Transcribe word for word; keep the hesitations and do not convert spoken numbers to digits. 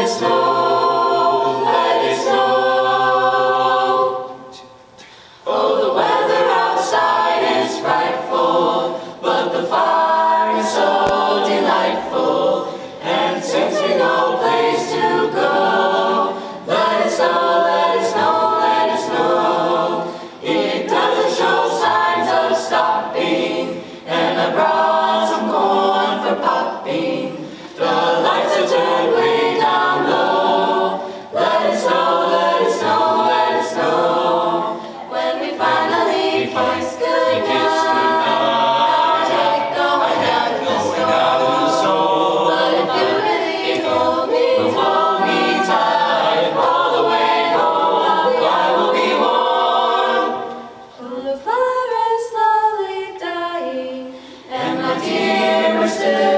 it snow, let it snow. Oh, the weather outside is frightful, but the fire is so delightful. And since we no place to go, let it snow, let it snow, let it snow. It doesn't show signs of stopping, and I brought some corn for popping. The lights are turned way down low. Let it snow, let it snow, let it snow. When we finally kiss goodnight, our head going out in the snow. But if you really hold me, hold me tight, all the way home, I will be warm. The fire is slowly dying, and my dear, we're still